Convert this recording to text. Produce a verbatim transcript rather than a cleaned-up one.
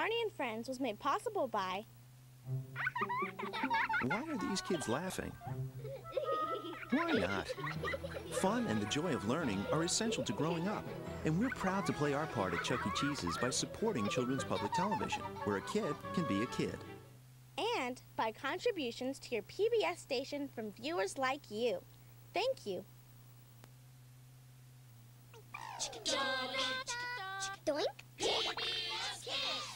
Barney and Friends was made possible by... Why are these kids laughing? Why not? Fun and the joy of learning are essential to growing up, and we're proud to play our part at Chuck E. Cheese's by supporting Children's Public Television, where a kid can be a kid. And by contributions to your P B S station from viewers like you. Thank you. Doink. P B S Kids.